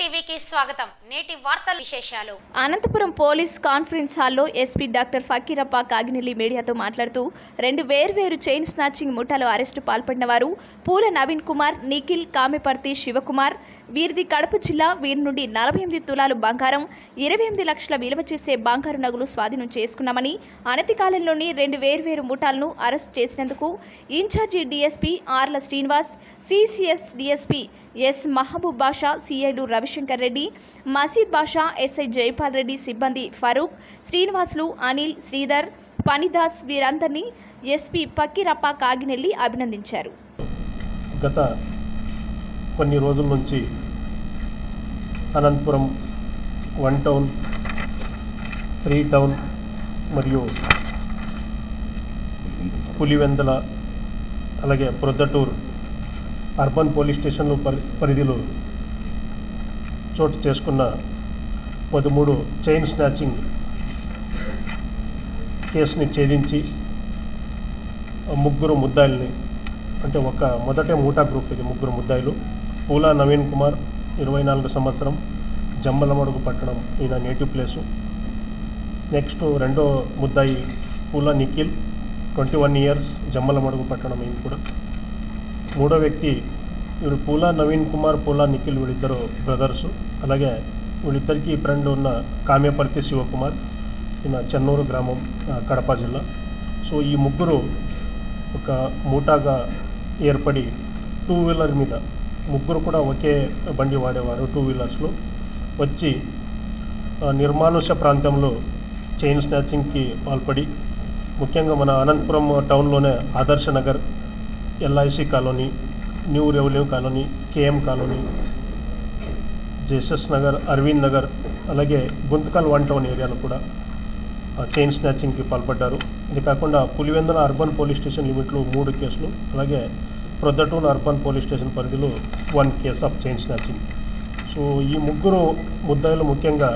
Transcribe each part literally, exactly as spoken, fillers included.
టీవీకి స్వాగతం. నేటి వార్తల విశేషాలు. అనంతపురం పోలీస్ కాన్ఫరెన్స్ హాల్లో ఎస్పీ డాక్టర్ ఫకీరప్ప కాగినెల్లి మీడియాతో మాట్లాడుతూ రెండు వేర్వేరు చైన్ స్నాచింగ్ ముఠాలో అరెస్టు పాల్పడిన వారు పూల నవీన్ కుమార్, నిఖిల్, కామెపర్తి శివకుమార్, వీరిది కడప జిల్లా. వీరి నుండి నలభై ఎనిమిది తులాలు బంగారం, ఇరవై ఎనిమిది లక్షల విలువ చేసే బంగారు నగలు స్వాధీనం చేసుకున్నామని, అనతి కాలంలోని రెండు వేర్వేరు ముఠాలను అరెస్ట్ చేసినందుకు incharge DSP Arla Srinivas, CCS DSP S Mahaboob Basha, సిఐలు రవిశంకర్ రెడ్డి, మసీద్ బాషా, ఎస్ఐ జైపాల్ రెడ్డి, సిబ్బంది ఫరూక్, శ్రీనివాసులు, అనిల్, శ్రీధర్, పనిదాస్ వీరందరినీ ఎస్పీ ఫకీరప్ప కాగినెల్లి అభినందించారు. గత కొన్ని రోజుల నుంచి Anantapuram one town, three town మరియు పులివెందల అలాగే ప్రొద్దటూర్ అర్బన్ పోలీస్ స్టేషన్లు పరి పరిధిలో చోటు చేసుకున్న పదమూడు చైన్ స్నాచింగ్ కేసుని ఛేదించి ముగ్గురు ముద్దాయిల్ని, అంటే ఒక మొదటే మూటా గ్రూప్ ఇది, ముగ్గురు ముద్దాయిలు. పూలా నవీన్ కుమార్, ఇరవై నాలుగు సంవత్సరం, జమ్మలమడుగు పట్టణం, ఈయన నేటివ్ ప్లేసు. నెక్స్ట్ రెండో ముద్దాయి Poola Nikhil, twenty one years, Jammalamadugu పట్టణం, ఈయన కూడా. మూడో వ్యక్తి వీడు పూలా నవీన్ కుమార్, పూలా నిఖిల్, వీళ్ళిద్దరు బ్రదర్సు. అలాగే వీళ్ళిద్దరికీ ఫ్రెండ్ ఉన్న కామెపర్తి శివకుమార్, ఈయన చెన్నూరు గ్రామం, కడప జిల్లా. సో ఈ ముగ్గురు ఒక మూటాగా ఏర్పడి టూ వీలర్ మీద, ముగ్గురు కూడా ఒకే బండి వాడేవారు, టూ వీలర్స్లో వచ్చి నిర్మానుష ప్రాంతంలో చైన్ స్నాచింగ్కి పాల్పడి, ముఖ్యంగా మన అనంతపురం టౌన్లోనే Adarsh Nagar, LIC colony, new revenue colony, KM colony, Jesus Nagar, Arvind Nagar, అలాగే గుంతకల్ వన్ టౌన్ ఏరియాలో కూడా చైన్ స్నాచింగ్కి పాల్పడ్డారు. ఇది కాకుండా పులివెందుల అర్బన్ పోలీస్ స్టేషన్ లిమిట్లో మూడు కేసులు, అలాగే ప్రొద్దటూర్ అర్బన్ పోలీస్ స్టేషన్ పరిధిలో one case of chain snatching. So ఈ ముగ్గురు ముద్దాయిలు ముఖ్యంగా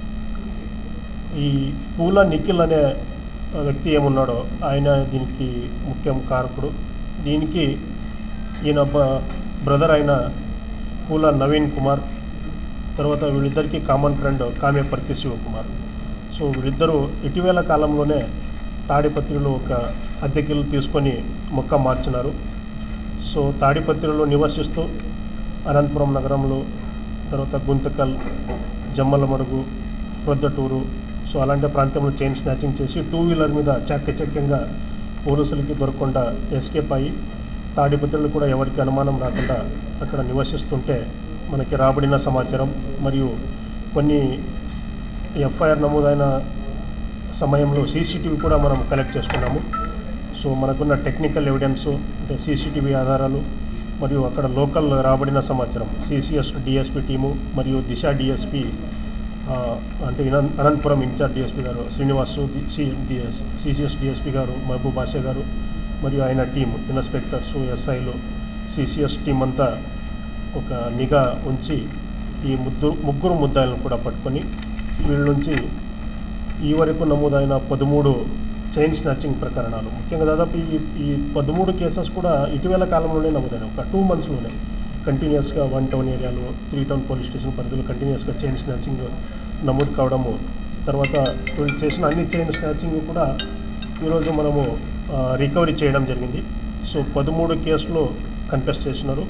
ఈ పూల నిఖిల్ అనే వ్యక్తి ఏమున్నాడో ఆయన దీనికి ముఖ్యం కారకుడు. దీనికి ఈయన బ్రదర్ అయిన పూల నవీన్ కుమార్, తర్వాత వీళ్ళిద్దరికీ common friend Kameparthi Shivakumar. So వీళ్ళిద్దరూ ఇటీవల కాలంలోనే తాడిపత్రిలో ఒక అద్దెకిల్లు తీసుకొని మొక్క మార్చినారు. సో తాడిపత్రిలో నివసిస్తూ అనంతపురం నగరంలో, తర్వాత గుంతకల్, జమ్మలమడుగు, ప్రొద్దటూరు, సో అలాంటి ప్రాంతంలో చైన్ స్నాచింగ్ చేసి టూ వీలర్ మీద చాకచక్యంగా పోలీసులకి దొరకకుండా ఎస్కేప్ అయ్యి తాడిపత్రిలో కూడా ఎవరికి అనుమానం రాకుండా అక్కడ నివసిస్తుంటే మనకి రాబడిన సమాచారం మరియు కొన్ని ఎఫ్ఐఆర్ నమోదైన సమయంలో సీసీటీవీ కూడా మనం కలెక్ట్ చేసుకున్నాము. సో మనకున్న టెక్నికల్ ఎవిడెన్స్, అంటే సీసీటీవీ ఆధారాలు మరియు అక్కడ లోకల్ రాబడిన సమాచారం, సిసిఎస్ డిఎస్పీ టీము మరియు దిశ డిఎస్పీ, అంటే అనంతపురం ఇన్ఛార్జ్ డిఎస్పీ గారు శ్రీనివాసు, సిసిఎస్ డిఎస్పీ గారు మహబూబ్ బాషా గారు మరియు ఆయన టీం, ఇన్స్పెక్టర్స్, ఎస్ఐలు, సిసిఎస్ టీం అంతా ఒక నిఘా ఉంచి ఈ ముద్దు ముగ్గురు ముద్దాయిలను కూడా పట్టుకొని వీళ్ళ నుంచి ఈ వరకు నమోదైన పదమూడు చైన్ స్నాచింగ్ ప్రకరణాలు, ముఖ్యంగా దాదాపు ఈ ఈ పదమూడు కేసెస్ కూడా ఇటీవల కాలంలోనే నమోదైన ఒక టూ మంత్స్లోనే కంటిన్యూస్గా వన్ టౌన్ ఏరియాలో, త్రీ టౌన్ పోలీస్ స్టేషన్ పరిధిలో కంటిన్యూస్గా చైన్ స్నాచింగ్ నమోదు కావడము. తర్వాత వీళ్ళు చేసిన అన్ని చైన్ స్నాచింగ్ కూడా ఈరోజు మనము రికవరీ చేయడం జరిగింది. సో పదమూడు కేసులు కన్ఫెస్ చేసినారు.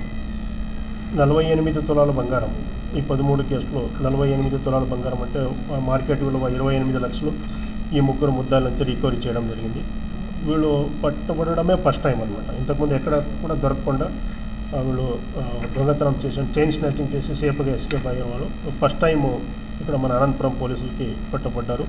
నలభై ఎనిమిది తులాల బంగారం, ఈ పదమూడు కేసులో నలభై ఎనిమిది తులాల బంగారం అంటే మార్కెట్ విలువ ఇరవై ఎనిమిది లక్షలు ఈ ముగ్గురు ముద్దాల నుంచి రికవరీ చేయడం జరిగింది. వీళ్ళు పట్టుబడమే ఫస్ట్ టైం అనమాట. ఇంతకుముందు ఎక్కడ కూడా దొరకకుండా వీళ్ళు దొంగతనం చేసి చైన్ స్నాచింగ్ చేసి సేఫ్గా ఎస్కేప్ అయ్యే వాళ్ళు ఫస్ట్ టైం ఇక్కడ మన అనంతపురం పోలీసులకి పట్టుబడ్డారు.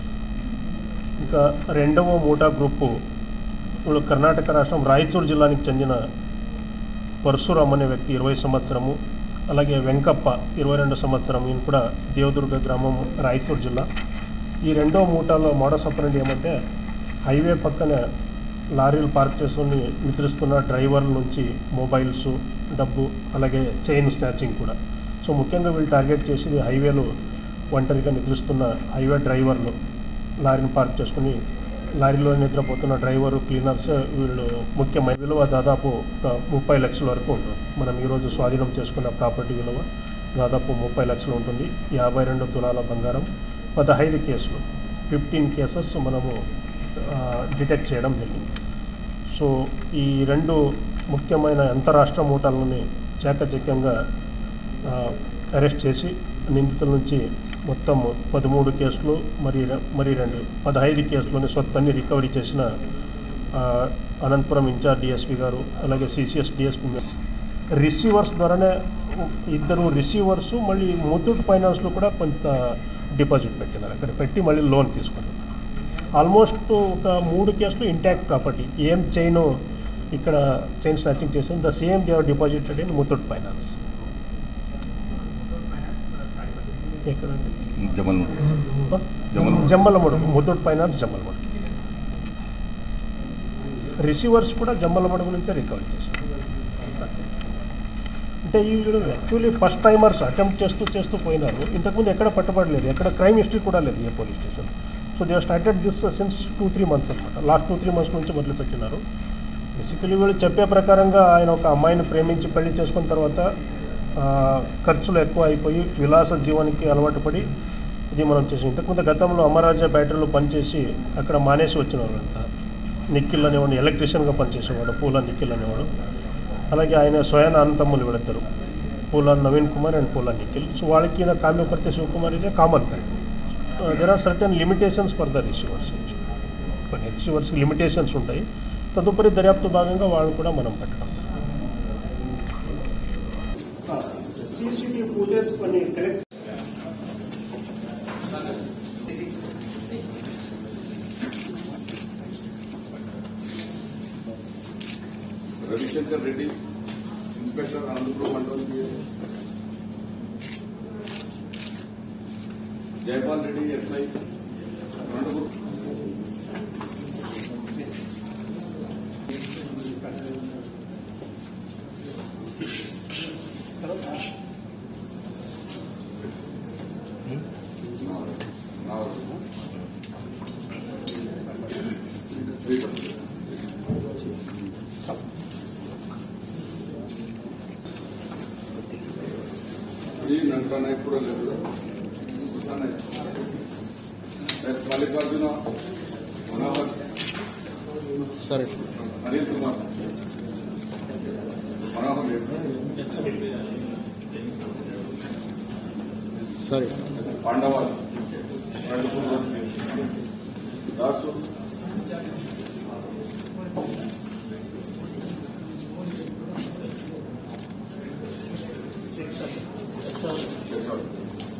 ఇంకా రెండవ మూటా గ్రూపు వీళ్ళు కర్ణాటక రాష్ట్రం రాయచూరు జిల్లానికి చెందిన పరశురామ్ అనే వ్యక్తి, ఇరవై సంవత్సరము, అలాగే వెంకప్ప, ఇరవై రెండు సంవత్సరం, ఈయన కూడా దేవదుర్గ గ్రామం, రాయచూరు జిల్లా. ఈ రెండో మూటాలో మోడస్ ఆపరెండి ఏమంటే హైవే పక్కన లారీలు పార్క్ చేసుకుని నిద్రిస్తున్న డ్రైవర్ల నుంచి మొబైల్స్, డబ్బు, అలాగే చైన్ స్నాచింగ్ కూడా. సో ముఖ్యంగా వీళ్ళు టార్గెట్ చేసేది హైవేలో ఒంటరిగా నిద్రిస్తున్న హైవే డ్రైవర్లు, లారీని పార్క్ చేసుకుని లారీలో నిద్రపోతున్న డ్రైవరు, క్లీనర్స్ వీళ్ళు ముఖ్యమైన విలువ దాదాపు ఒక ముప్పై లక్షల వరకు ఉంటుంది. మనం ఈరోజు స్వాధీనం చేసుకున్న ప్రాపర్టీ విలువ దాదాపు ముప్పై లక్షలు ఉంటుంది. యాభై రెండు తులాల బంగారం, పదహైదు కేసులు, ఫిఫ్టీన్ కేసెస్ మనము డిటెక్ట్ చేయడం జరిగింది. సో ఈ రెండు ముఖ్యమైన అంతరాష్ట్ర మూటలని చాకచక్యంగా అరెస్ట్ చేసి నిందితుల నుంచి మొత్తం పదమూడు కేసులు మరి మరి రెండు పదహైదు కేసులోని సొత్తన్ని రికవరీ చేసిన అనంతపురం ఇన్ఛార్జ్ డిఎస్పీ గారు, అలాగే సిసిఎస్ డిఎస్పీ రిసీవర్స్ ద్వారానే ఇద్దరు రిసీవర్స్ మళ్ళీ ముత్తూట్ ఫైనాన్స్లో కూడా కొంత డిపాజిట్ పెట్టినారు. అక్కడ పెట్టి మళ్ళీ లోన్ తీసుకున్నారు. ఆల్మోస్ట్ ఒక మూడు కేసులు ఇంటాక్ట్ ప్రాపర్టీ, ఏం చైన్ ఇక్కడ చైన్ స్నాచింగ్ చేసింది, the same they are deposited in Muthoot finance. ఎక్కడండి? జమ్మలమడుగు, ముత్తూట్ ఫైనాన్స్ జమ్మలమడుగు. రిసీవర్స్ కూడా జమ్మలమడుగు నుంచే రికవరీ చేశారు. అంటే ఈ యాక్చువల్లీ ఫస్ట్ టైమర్స్ అటెంప్ట్ చేస్తూ చేస్తూ పోయినారు. ఇంతకుముందు ఎక్కడ పట్టుబడలేదు, ఎక్కడ క్రైమ్ హిస్టరీ కూడా లేదు ఏ police station. So they started this since two three months అనమాట. లాస్ట్ టూ త్రీ మంత్స్ నుంచి మొదలుపెట్టినారు. బేసికలీ వీళ్ళు చెప్పే ప్రకారంగా ఆయన ఒక అమ్మాయిని ప్రేమించి పెళ్లి చేసుకున్న తర్వాత ఖర్చులు ఎక్కువ అయిపోయి విలాస జీవనానికి అలవాటు పడి ఇది మనం చేసి ఇంతకుముందు గతంలో అమరాజా బ్యాటరీలో పనిచేసి అక్కడ మానేసి వచ్చిన వాళ్ళంతా. నిఖిల్ అనేవాడు ఎలక్ట్రీషియన్గా పనిచేసేవాడు, పూల నిఖిల్ అనేవాడు. అలాగే ఆయన స్వయాన అనంతమ్ములు వెళతారు, పూల నవీన్ కుమార్ అండ్ పూల నిఖిల్. సో వాళ్ళకి ఈయన కామ్యపర్తి శివకుమార్ ఇదే common friend. There are certain limitations for the receivers. కొన్ని రిసీవర్స్కి లిమిటేషన్స్ ఉంటాయి. తదుపరి దర్యాప్తు భాగంగా వాళ్ళు కూడా మనం పెట్టడం. సీసీటీవీ ఫుటేజ్ కొన్ని కలెక్ట్ రవిశంకర్ రెడ్డి, ఇన్స్పెక్టర్ అనంతపురం మండలం పిఎస్, జయపాల్ రెడ్డి ఎస్ఐ అనంతపురం, శ్రీ నరసానాయక్ కూడా లేదు, మల్లికార్జున, మనోహర్, సరే అనిల్ కుమార్, మనోహర్ లేదు, సరే పాండవ, దాసు, That's all.